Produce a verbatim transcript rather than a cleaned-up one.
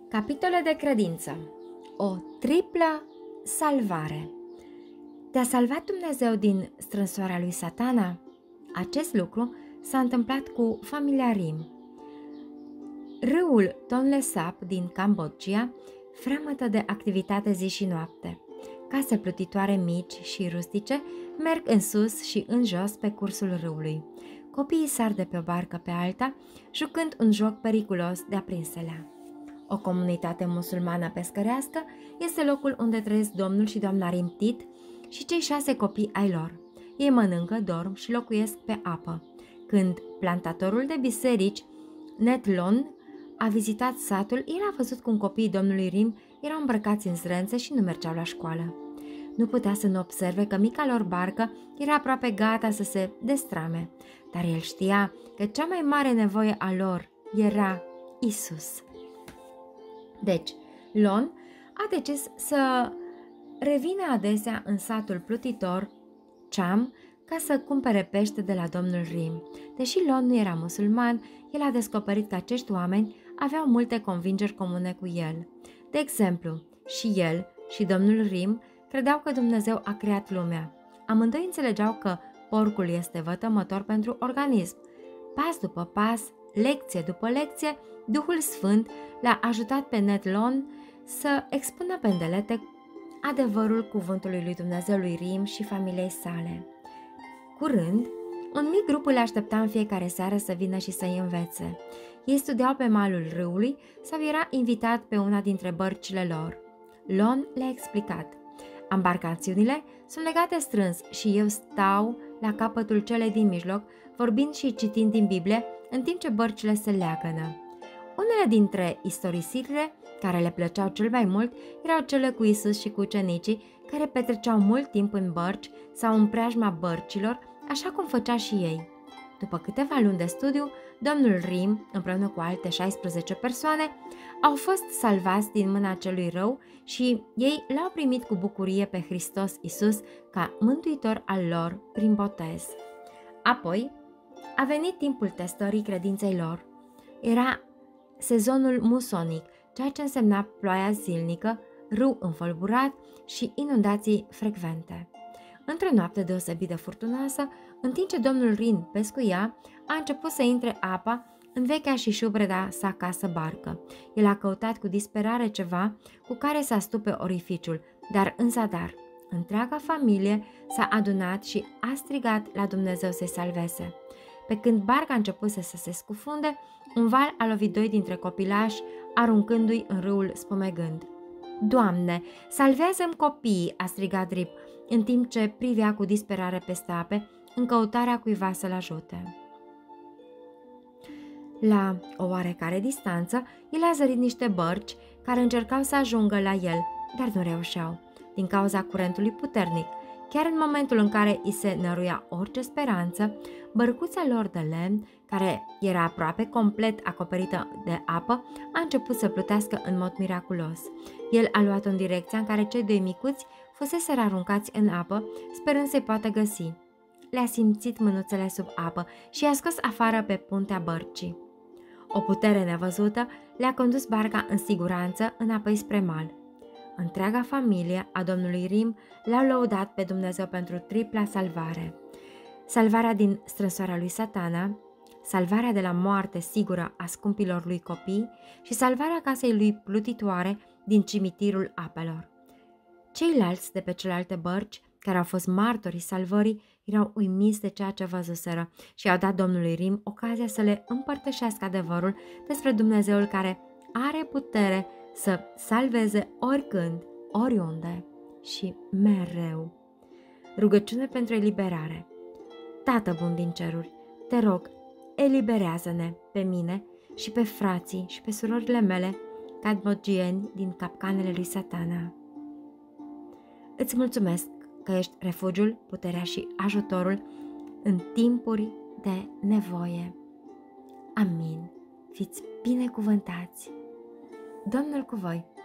Capitole de credință. O triplă salvare. Te-a salvat Dumnezeu din strânsoarea lui Satana? Acest lucru s-a întâmplat cu familia Rim. Râul Tonle Sap din Cambodgia freamătă de activitate zi și noapte. Case plutitoare mici și rustice merg în sus și în jos pe cursul râului. Copiii sar de pe o barcă pe alta, jucând un joc periculos de aprinselea. O comunitate musulmană pescărească este locul unde trăiesc domnul și doamna Rimtit și cei șase copii ai lor. Ei mănâncă, dorm și locuiesc pe apă. Când plantatorul de biserici, Netlon, a vizitat satul, el a văzut cum copiii domnului Rim erau îmbrăcați în zrențe și nu mergeau la școală. Nu putea să nu observe că mica lor barcă era aproape gata să se destrame, dar el știa că cea mai mare nevoie a lor era Isus. Deci, Lon a decis să revină adesea în satul plutitor Cham ca să cumpere pește de la domnul Rim. Deși Lon nu era musulman, el a descoperit că acești oameni aveau multe convingeri comune cu el. De exemplu, și el și domnul Rim credeau că Dumnezeu a creat lumea. Amândoi înțelegeau că porcul este vătămător pentru organism. Pas după pas, lecție după lecție, Duhul Sfânt l-a ajutat pe Netlon să expună pe îndelete adevărul cuvântului lui Dumnezeu lui Rim și familiei sale. Curând, un mic grup îl aștepta în fiecare seară să vină și să-i învețe. Ei studiau pe malul râului sau era invitat pe una dintre bărcile lor. Lon le-a explicat: embarcațiunile sunt legate strâns și eu stau la capătul celei din mijloc, vorbind și citind din Biblie, în timp ce bărcile se leagănă. Unele dintre istorisirile care le plăceau cel mai mult erau cele cu Isus și cu ucenicii, care petreceau mult timp în bărci sau în preajma bărcilor, așa cum făcea și ei. După câteva luni de studiu, domnul Rim, împreună cu alte șaisprezece persoane, au fost salvați din mâna celui rău și ei l-au primit cu bucurie pe Hristos Isus ca mântuitor al lor prin botez. Apoi a venit timpul testării credinței lor. Era sezonul musonic, ceea ce însemna ploaia zilnică, râu înfolburat și inundații frecvente. Într-o noapte deosebit de furtunoasă, în timp ce domnul Rim pescuia, a început să intre apa în vechea și șubreda sa casă barcă. El a căutat cu disperare ceva cu care să astupe orificiul, dar în zadar. Întreaga familie s-a adunat și a strigat la Dumnezeu să-i salveze. Pe când barca a început să se scufunde, un val a lovit doi dintre copilași, aruncându-i în râul spumegând. Doamne, salvează-mi copiii!" a strigat Rip, în timp ce privea cu disperare peste ape, în căutarea cuiva să-l ajute. La o oarecare distanță, el a zărit niște bărci care încercau să ajungă la el, dar nu reușeau, din cauza curentului puternic. Chiar în momentul în care îi se năruia orice speranță, bărcuța lor de lemn, care era aproape complet acoperită de apă, a început să plutească în mod miraculos. El a luat-o în direcția în care cei doi micuți fuseseră aruncați în apă, sperând să-i poată găsi. Le-a simțit mânuțele sub apă și i-a scos afară pe puntea bărcii. O putere nevăzută le-a condus barca în siguranță înapoi spre mal. Întreaga familie a domnului Rim l-au lăudat pe Dumnezeu pentru tripla salvare. Salvarea din strânsoarea lui Satana, salvarea de la moarte sigură a scumpilor lui copii și salvarea casei lui plutitoare din cimitirul apelor. Ceilalți de pe celelalte bărci, care au fost martorii salvării, erau uimiți de ceea ce văzuseră și au dat domnului Rim ocazia să le împărtășească adevărul despre Dumnezeul care are putere să salveze oricând, oriunde și mereu. Rugăciune pentru eliberare. Tată bun din ceruri, te rog, eliberează-ne pe mine și pe frații și pe surorile mele, cambodgieni, din capcanele lui Satana. Îți mulțumesc că ești refugiul, puterea și ajutorul în timpuri de nevoie. Amin. Fiți binecuvântați! Domnul cu voi!